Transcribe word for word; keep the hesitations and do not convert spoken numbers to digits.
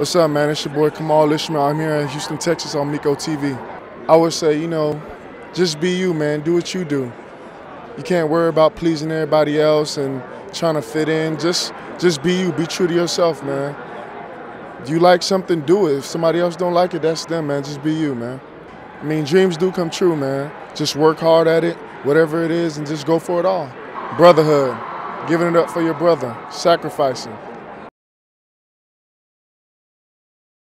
What's up, man? It's your boy Kemal Ishmael. I'm here in Houston, Texas on Meeko T V. I would say, you know, just be you, man. Do what you do. You can't worry about pleasing everybody else and trying to fit in. Just, just be you. Be true to yourself, man. If you like something, do it. If somebody else don't like it, that's them, man. Just be you, man. I mean, dreams do come true, man. Just work hard at it, whatever it is, and just go for it all. Brotherhood. Giving it up for your brother. Sacrificing.